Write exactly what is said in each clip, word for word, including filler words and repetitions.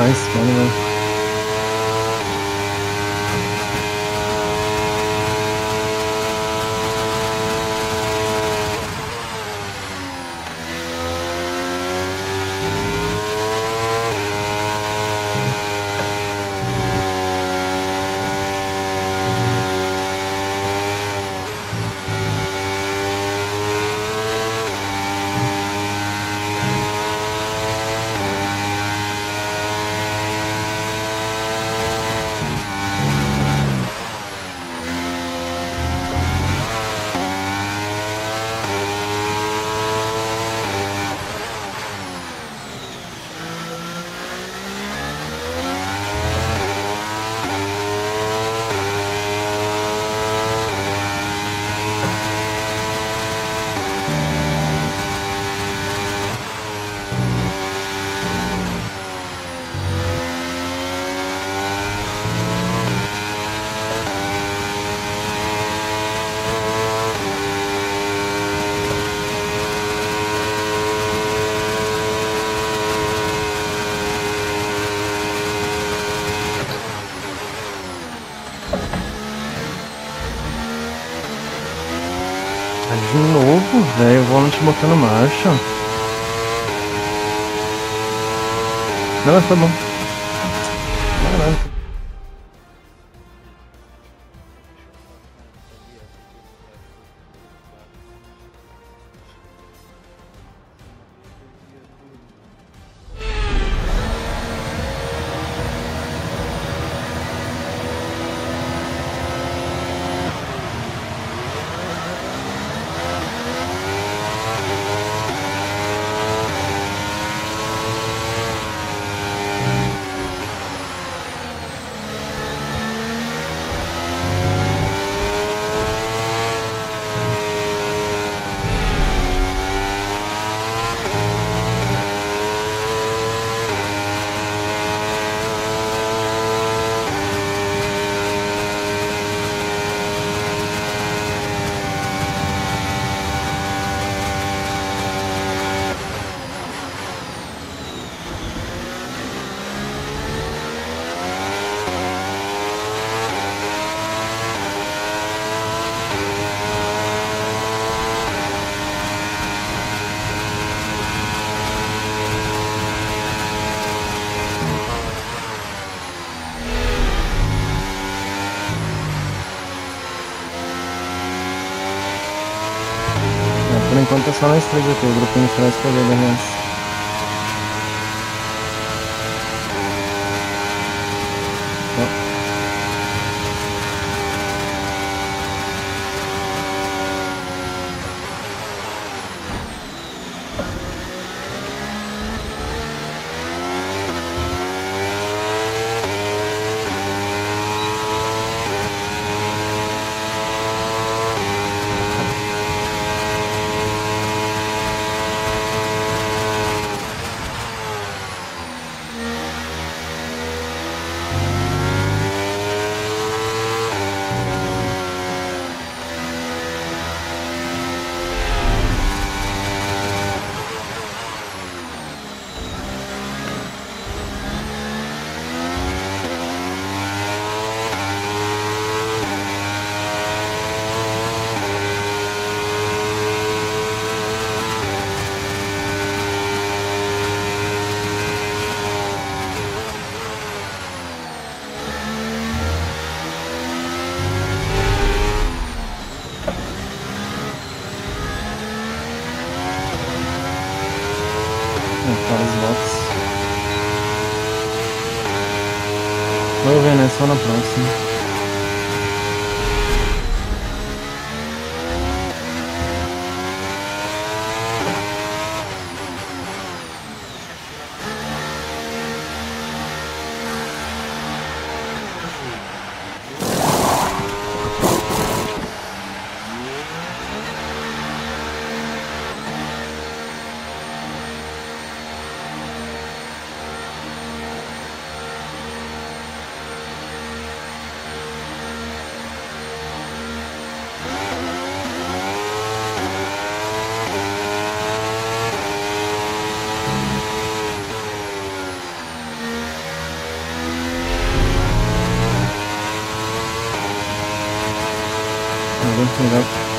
mais, mano, velho. De novo, velho, o volante botando marcha. Não, mas tá bom. Caralho. Por enquanto é só nós três aqui, o grupinho atrás pra ver, beleza? Exato.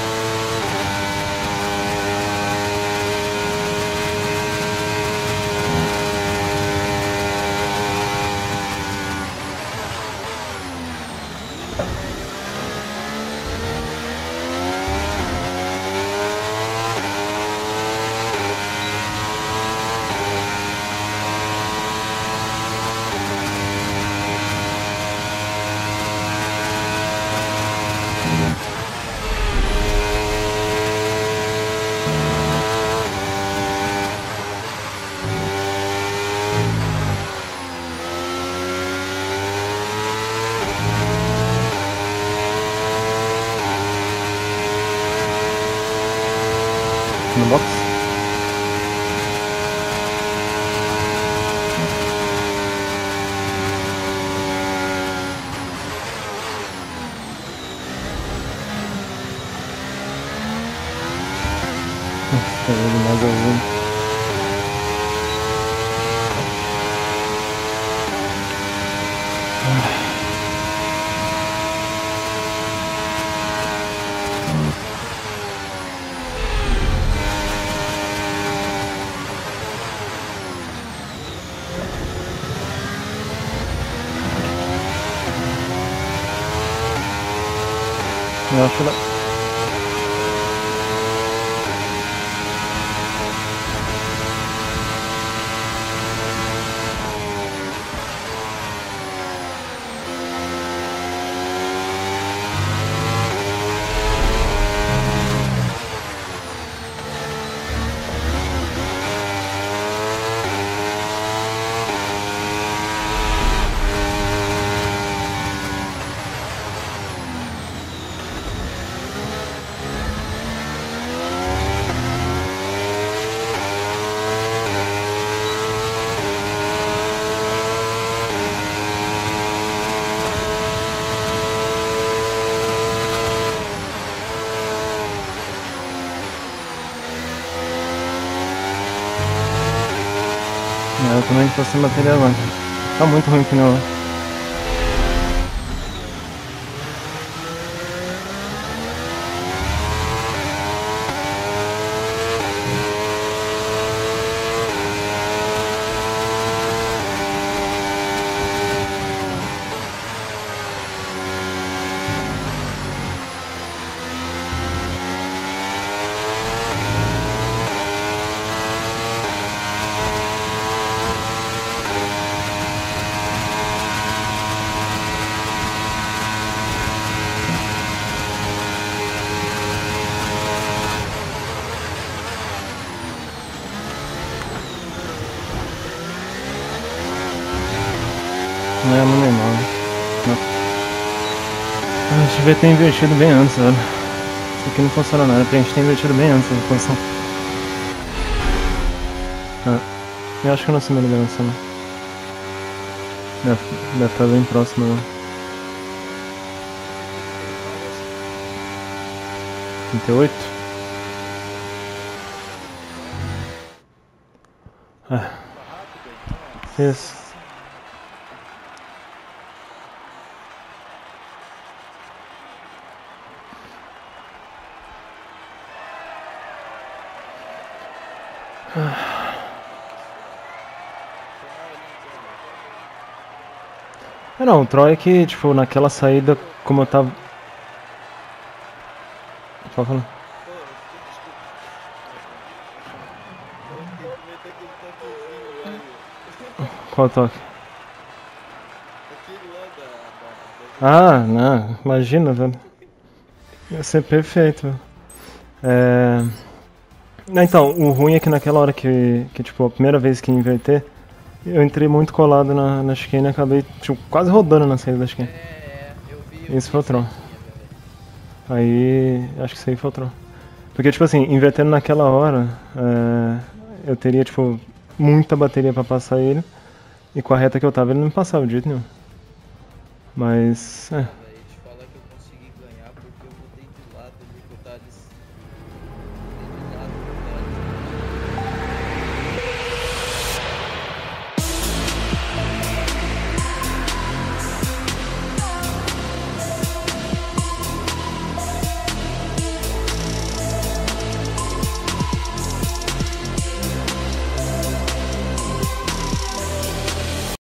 No box. Nossa, ele mais algum. Eu acho que... Eu também tô sem bateria agora. Tá muito ruim o pneu lá. Não é muito normal. Não. A gente devia ter invertido bem antes, velho. Isso aqui não funciona nada, porque a gente ter invertido bem antes da posição. Ah, eu acho que eu não sei minha liderança, não. Deve, deve estar bem próximo, né? trinta e oito? Ah. Isso. Ah, não, o Troy é que, tipo, naquela saída, como eu tava... Só falando. Qual toque? Ah, não, imagina, velho. Ia ser perfeito, velho. É... Então, o ruim é que naquela hora que, que, tipo, a primeira vez que inverter, eu entrei muito colado na, na chicane e acabei, tipo, quase rodando na saída da chicane. É, eu vi. Isso foi o Tron. Aí, acho que isso aí foi o Tron. Porque, tipo assim, invertendo naquela hora, é, eu teria, tipo, muita bateria pra passar ele. E com a reta que eu tava, ele não me passava de jeito nenhum. Mas, é...